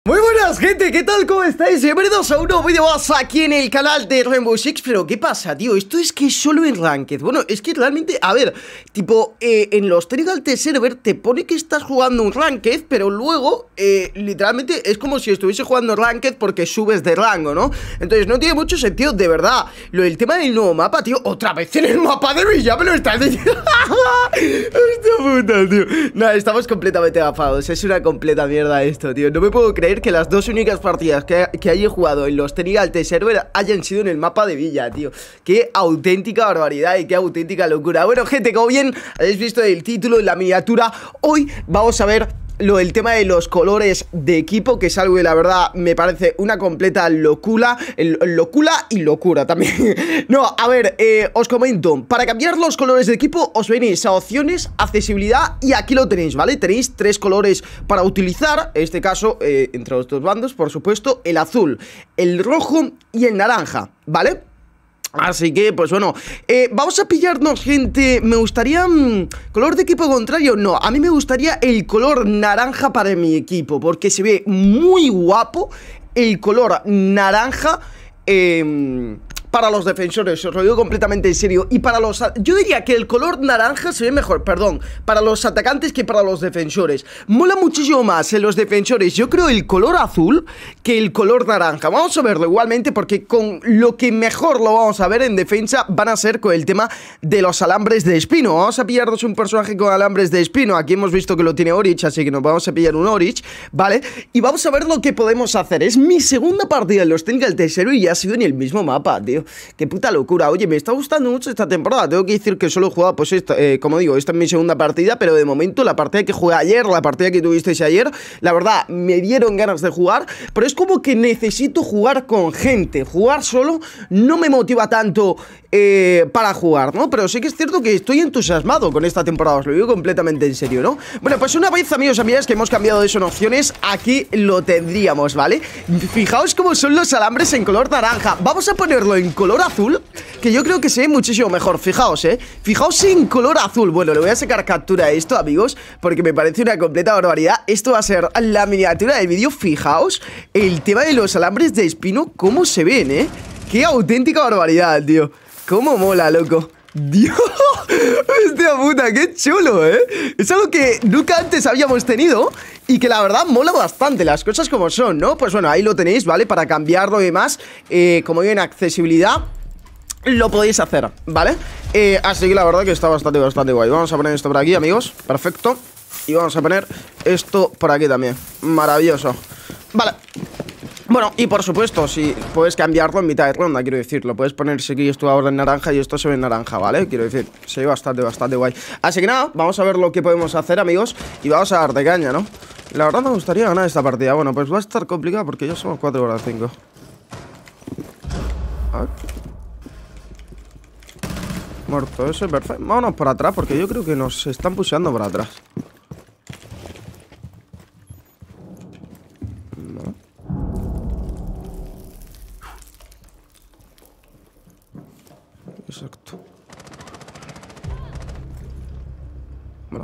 Muy buenas, gente, ¿qué tal? ¿Cómo estáis? Bienvenidos a un nuevo vídeo más aquí en el canal de Rainbow Six. Pero, ¿qué pasa, tío? Esto es que solo en Ranked. Bueno, es que realmente, a ver, tipo, en los Technical Test Server te pone que estás jugando un Ranked, pero luego, literalmente, es como si estuviese jugando Ranked porque subes de rango, ¿no? Entonces, no tiene mucho sentido, de verdad. El tema del nuevo mapa, tío, otra vez en el mapa de Villa, me lo estás diciendo. Hostia puta, tío. Nada, estamos completamente gafados. Es una completa mierda esto, tío. No me puedo creer que las dos únicas partidas que haya jugado en los Technical Test Server hayan sido en el mapa de Villa, tío. Qué auténtica barbaridad y qué auténtica locura. Bueno, gente, como bien habéis visto el título y la miniatura, hoy vamos a ver el tema de los colores de equipo, que es algo que la verdad me parece una completa locura. Locura y locura también. No, a ver, os comento. Para cambiar los colores de equipo os venís a opciones, accesibilidad, y aquí lo tenéis, ¿vale? Tenéis tres colores para utilizar. En este caso, entre los dos bandos, por supuesto, el azul, el rojo y el naranja, ¿vale? Así que, pues bueno, vamos a pillarnos, gente. Me gustaría... ¿color de equipo contrario? No, a mí me gustaría el color naranja para mi equipo, porque se ve muy guapo el color naranja para los defensores, os lo digo completamente en serio. Y para los... yo diría que el color naranja se ve mejor, perdón, para los atacantes que para los defensores. Mola muchísimo más en los defensores, yo creo, el color azul que el color naranja. Vamos a verlo igualmente, porque con lo que mejor lo vamos a ver en defensa van a ser con el tema de los alambres de espino. Vamos a pillarnos un personaje con alambres de espino. Aquí hemos visto que lo tiene Orich, así que nos vamos a pillar un Orich, ¿vale? Y vamos a ver lo que podemos hacer. Es mi segunda partida en los Technical Test Server y ya ha sido en el mismo mapa, tío. Qué puta locura. Oye, me está gustando mucho esta temporada. Tengo que decir que solo he jugado, pues esta, como digo, esta es mi segunda partida, pero de momento la partida que jugué ayer, la partida que tuvisteis ayer, la verdad, me dieron ganas de jugar, pero es como que necesito jugar con gente. Jugar solo no me motiva tanto para jugar, ¿no? Pero sí que es cierto que estoy entusiasmado con esta temporada, os lo digo completamente en serio, ¿no? Bueno, pues una vez, amigos y amigas, que hemos cambiado eso en opciones, aquí lo tendríamos, ¿vale? Fijaos cómo son los alambres en color naranja. Vamos a ponerlo en color azul, que yo creo que se ve muchísimo mejor. Fijaos, fijaos en color azul. Bueno, le voy a sacar captura a esto, amigos, porque me parece una completa barbaridad. Esto va a ser la miniatura del vídeo. Fijaos el tema de los alambres de espino, cómo se ven, qué auténtica barbaridad, tío. Cómo mola, loco. Dios, hostia puta, qué chulo, es algo que nunca antes habíamos tenido y que la verdad mola bastante, las cosas como son, ¿no? Pues bueno, ahí lo tenéis, ¿vale? Para cambiarlo y demás, como digo, en accesibilidad lo podéis hacer, ¿vale? Así que la verdad que está bastante guay. Vamos a poner esto por aquí, amigos, perfecto. Y vamos a poner esto por aquí también, maravilloso. Vale. Bueno, y por supuesto, si puedes cambiarlo en mitad de ronda, quiero decir, lo puedes poner si esto ahora en naranja y esto se ve en naranja, ¿vale? Quiero decir, se ve bastante guay. Así que nada, vamos a ver lo que podemos hacer, amigos, y vamos a dar de caña, ¿no? La verdad me gustaría ganar esta partida. Bueno, pues va a estar complicado porque ya somos 4 horas 5. A ver. Muerto, eso es perfecto. Vámonos por atrás porque yo creo que nos están pusheando por atrás. Exacto. Bueno.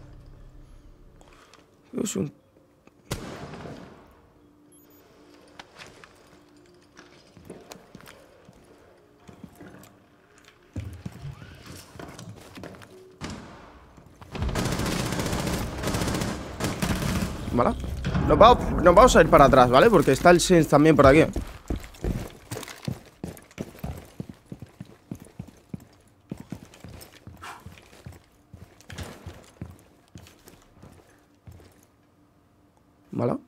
Es un... Vale. Nos vamos a ir para atrás, ¿vale? Porque está el Sense también por aquí. ¿Vale?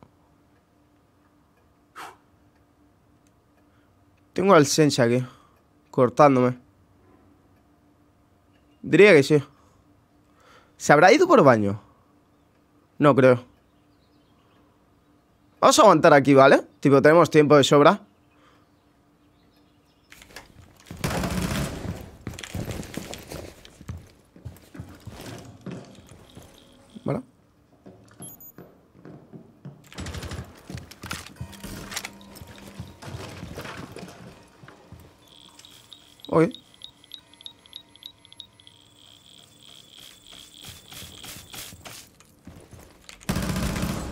Tengo al Sense aquí cortándome. Diría que sí. ¿Se habrá ido por baño? No creo. Vamos a aguantar aquí, ¿vale? Tipo, tenemos tiempo de sobra. Vale. Ok.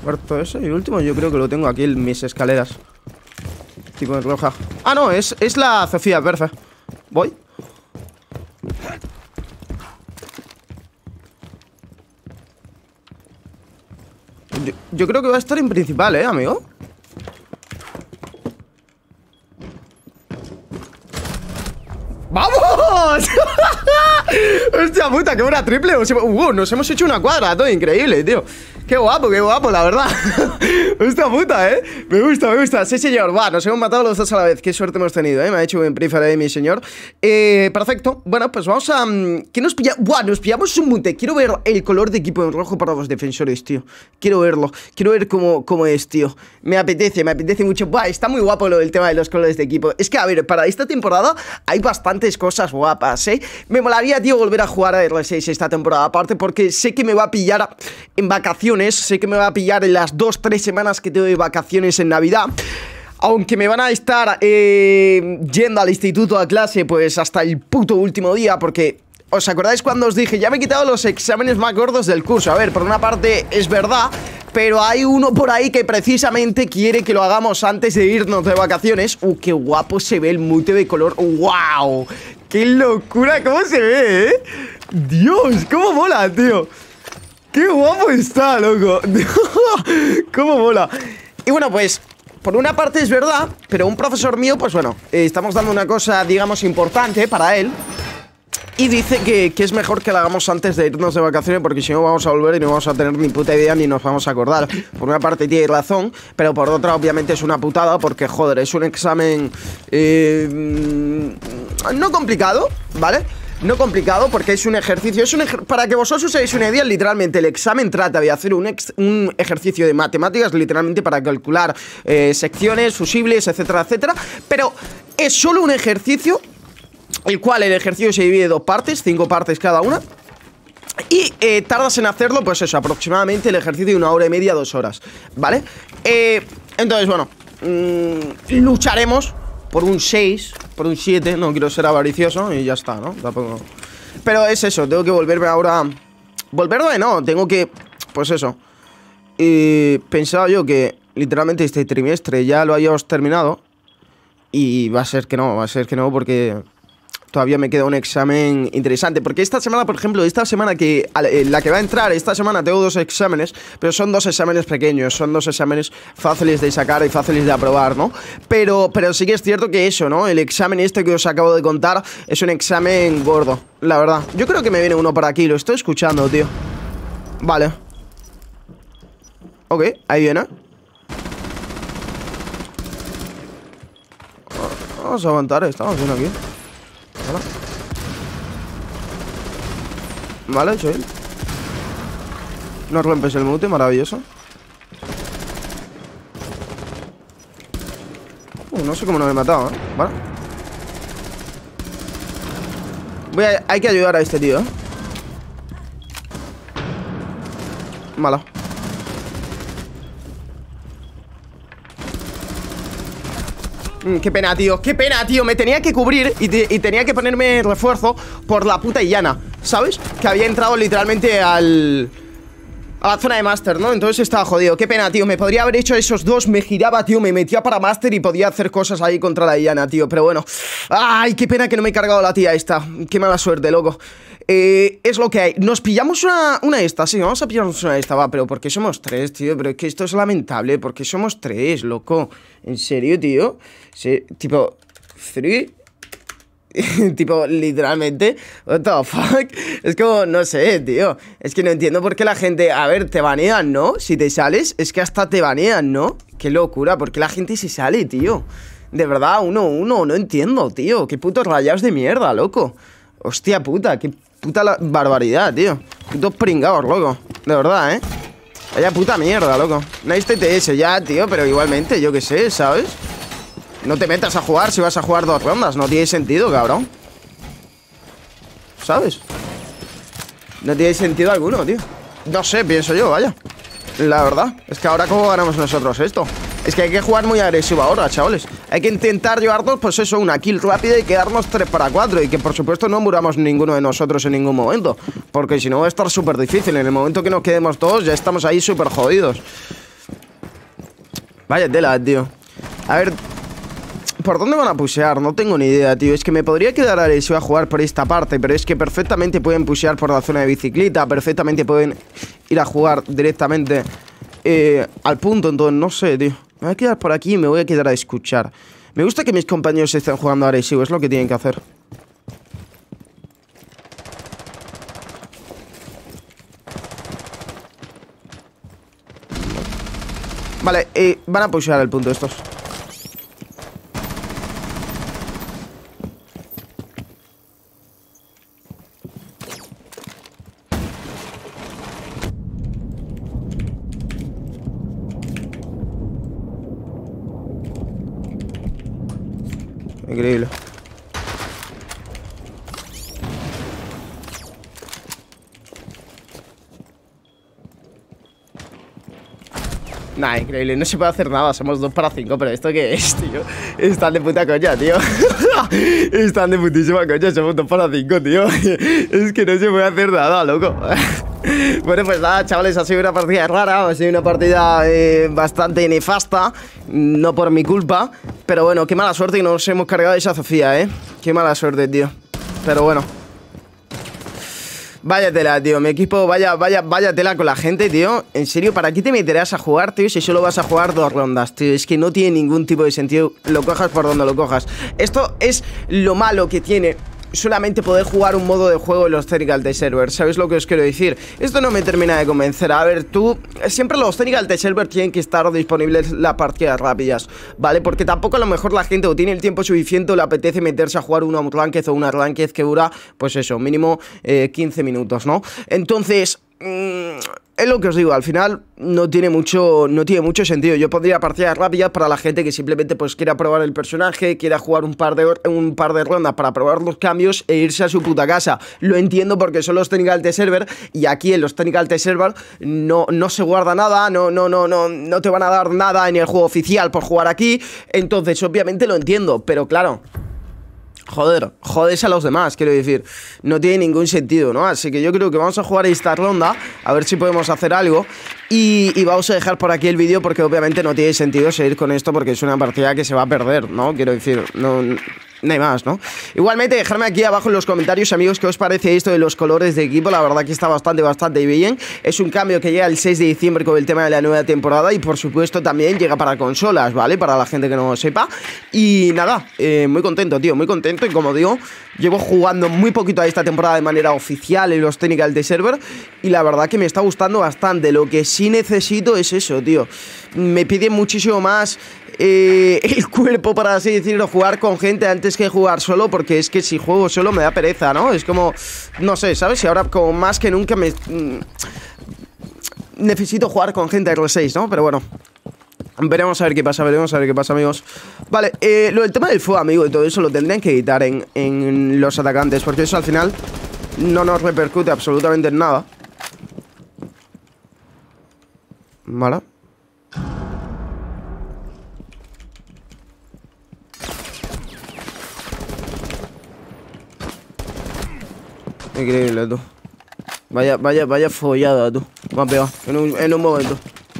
Muerto ese. Y el último yo creo que lo tengo aquí en mis escaleras. Tipo en roja. Ah, no, es la Sofía, perfecto. Voy. Yo creo que va a estar en principal, amigo. ¡Vamos! Hostia puta, qué buena triple. Nos hemos hecho una cuadra, todo increíble, tío. Qué guapo, la verdad. Hostia puta, Me gusta. Sí, señor. Va, nos hemos matado los dos a la vez. Qué suerte hemos tenido, Me ha hecho buen prefer, mi señor. Perfecto. Bueno, pues vamos a... ¿Qué nos pillamos? Buah, nos pillamos un mute. Quiero ver el color de equipo en rojo para los defensores, tío. Quiero verlo. Quiero ver cómo es, tío. Me apetece mucho. Buah, está muy guapo el tema de los colores de equipo. Es que, a ver, para esta temporada hay bastantes cosas guapas, Me molaría, tío, volver a jugar a R6 esta temporada. Aparte porque sé que me va a pillar en vacaciones. Sé que me va a pillar en las 2-3 semanas que tengo de vacaciones en Navidad. Aunque me van a estar yendo al instituto a clase pues hasta el puto último día. Porque, ¿os acordáis cuando os dije? Ya me he quitado los exámenes más gordos del curso. A ver, por una parte es verdad, pero hay uno por ahí que precisamente quiere que lo hagamos antes de irnos de vacaciones. Qué guapo se ve el mute de color. ¡Wow! ¡Qué locura! ¿Cómo se ve, Dios, cómo mola, tío. ¡Qué guapo está, loco! ¡Cómo mola! Y bueno, pues, por una parte es verdad, pero un profesor mío, pues bueno, estamos dando una cosa, digamos, importante para él. Y dice que es mejor que la hagamos antes de irnos de vacaciones, porque si no vamos a volver y no vamos a tener ni puta idea ni nos vamos a acordar. Por una parte tiene razón, pero por otra obviamente es una putada, porque joder, es un examen no complicado, ¿vale? No complicado porque es un ejercicio, para que vosotros os hagáis una idea, literalmente el examen trata de hacer un ejercicio de matemáticas, literalmente para calcular secciones, fusibles, etcétera, etcétera. Pero es solo un ejercicio, el cual el ejercicio se divide en 2 partes, 5 partes cada una. Y tardas en hacerlo, pues eso, aproximadamente el ejercicio de 1 hora y media, 2 horas, ¿vale? Entonces, bueno, lucharemos por un 6, por un 7, no quiero ser avaricioso y ya está, ¿no? Tampoco. Pero es eso, tengo que volverme ahora. Volverme no, tengo que. Pues eso. Y pensaba yo que literalmente este trimestre ya lo hayamos terminado. Y va a ser que no, porque todavía me queda un examen interesante. Porque esta semana, por ejemplo, la que va a entrar, esta semana tengo 2 exámenes, pero son 2 exámenes pequeños, son 2 exámenes fáciles de sacar y fáciles de aprobar, ¿no? Pero sí que es cierto que eso, ¿no? El examen este que os acabo de contar es un examen gordo, la verdad. Yo creo que me viene uno por aquí, lo estoy escuchando, tío. Vale. Ok, ahí viene. Vamos a aguantar, estamos bien aquí. Vale, chill. No rompes el mute, maravilloso. No sé cómo no me he matado, Vale. Hay que ayudar a este tío, Malo. Qué pena, tío, me tenía que cubrir y tenía que ponerme refuerzo por la puta Illana, ¿sabes? Que había entrado literalmente a la zona de Master, ¿no? Entonces estaba jodido, qué pena, tío. Me podría haber hecho esos 2, me giraba, tío, me metía para Master y podía hacer cosas ahí contra la Illana, tío. Pero bueno, ay, qué pena que no me he cargado la tía esta. Qué mala suerte, loco. Es lo que hay. Nos pillamos una esta, sí, vamos a pillarnos una esta, va. Pero ¿por qué somos 3, tío? Pero es que esto es lamentable. ¿Por qué somos 3, loco? ¿En serio, tío? Sí, tipo, 3. Tipo, literalmente, what the fuck. Es como, no sé, tío. Es que no entiendo por qué la gente, a ver, te banean, ¿no? Si te sales, es que hasta te banean, ¿no? Qué locura, ¿por qué la gente se sale, tío? De verdad, 1-1, no entiendo, tío. Qué putos rayados de mierda, loco. Hostia puta, qué puta barbaridad, tío. Putos pringados, loco. De verdad, vaya puta mierda, loco. Nice TTS ya, tío, pero igualmente, yo qué sé, ¿sabes? No te metas a jugar si vas a jugar 2 rondas. No tiene sentido, cabrón. ¿Sabes? No tiene sentido alguno, tío. No sé, pienso yo, vaya. La verdad, es que ahora ¿cómo ganamos nosotros esto? Es que hay que jugar muy agresivo ahora, chavales. Hay que intentar llevarnos, pues eso, una kill rápida y quedarnos 3 para 4. Y que por supuesto no muramos ninguno de nosotros en ningún momento, porque si no va a estar súper difícil. En el momento que nos quedemos todos ya estamos ahí súper jodidos. Vaya tela, tío. A ver, ¿por dónde van a pushear? No tengo ni idea, tío. Es que me podría quedar a eso a jugar por esta parte, pero es que perfectamente pueden pushear por la zona de bicicleta, perfectamente pueden ir a jugar directamente al punto. Entonces, no sé, tío. Me voy a quedar por aquí y me voy a quedar a escuchar. Me gusta que mis compañeros estén jugando agresivo, es lo que tienen que hacer. Vale, van a pushear el punto estos. Increíble. Nah, increíble, no se puede hacer nada, somos 2 para 5, pero ¿esto qué es, tío? Están de puta coña, tío. Están de putísima coña, somos 2 para 5, tío. Es que no se puede hacer nada, loco. Bueno, pues nada, chavales, ha sido una partida rara, ha sido una partida bastante nefasta, no por mi culpa, pero bueno, qué mala suerte que nos hemos cargado esa Sofía, qué mala suerte, tío. Pero bueno, vaya tela, tío, mi equipo, vaya tela con la gente, tío. En serio, ¿para qué te meterás a jugar, tío, si solo vas a jugar 2 rondas, tío? Es que no tiene ningún tipo de sentido, lo cojas por donde lo cojas. Esto es lo malo que tiene solamente poder jugar un modo de juego en los Technical Test Server. ¿Sabéis lo que os quiero decir? Esto no me termina de convencer. A ver, siempre los Technical Test Server tienen que estar disponibles las partidas rápidas, ¿vale? Porque tampoco a lo mejor la gente o tiene el tiempo suficiente o le apetece meterse a jugar una Ranked o una Ranked que dura, pues eso, mínimo 15 minutos, ¿no? Entonces, es lo que os digo, al final no tiene mucho sentido. Yo pondría partidas rápidas para la gente que simplemente pues quiera probar el personaje, quiera jugar un par de rondas para probar los cambios e irse a su puta casa. Lo entiendo porque son los Technical Test Server y aquí en los Technical Test Server no se guarda nada, no te van a dar nada en el juego oficial por jugar aquí. Entonces obviamente lo entiendo, pero claro, jodes a los demás, quiero decir, no tiene ningún sentido, ¿no? Así que yo creo que vamos a jugar esta ronda, a ver si podemos hacer algo. Y vamos a dejar por aquí el vídeo porque obviamente no tiene sentido seguir con esto porque es una partida que se va a perder, ¿no? Quiero decir, no hay más, ¿no? Igualmente, dejadme aquí abajo en los comentarios, amigos, qué os parece esto de los colores de equipo. La verdad que está bastante bien. Es un cambio que llega el 6 de diciembre con el tema de la nueva temporada y por supuesto también llega para consolas, ¿vale? Para la gente que no lo sepa. Y nada, muy contento, tío, muy contento. Y como digo, llevo jugando muy poquito a esta temporada de manera oficial en los Technical Test Server y la verdad que me está gustando bastante. Lo que sí necesito es eso, tío. Me pide muchísimo más el cuerpo, para así decirlo, jugar con gente antes que jugar solo, porque es que si juego solo me da pereza, ¿no? Es como, no sé, ¿sabes? Y ahora como más que nunca necesito jugar con gente R6, ¿no? Pero bueno, veremos a ver qué pasa, amigos. Vale, lo del tema del fuego, amigo, y todo eso lo tendrían que editar en los atacantes, porque eso al final no nos repercute absolutamente en nada. Vale. Increíble, tú. Vaya follada, tú. Me ha pegado en un momento.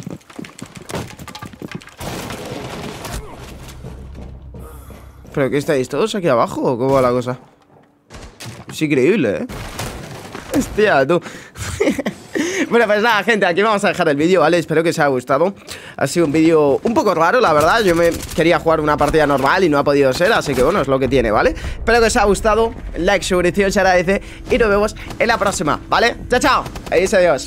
¿Pero qué estáis todos aquí abajo o cómo va la cosa? Es increíble, ¿eh? Hostia, tú. Bueno, pues nada, gente, aquí vamos a dejar el vídeo, ¿vale? Espero que os haya gustado. Ha sido un vídeo un poco raro, la verdad. Yo me quería jugar una partida normal y no ha podido ser, así que bueno, es lo que tiene, ¿vale? Espero que os haya gustado. Like, suscripción se agradece y nos vemos en la próxima, ¿vale? ¡Chao, chao! Adiós, adiós.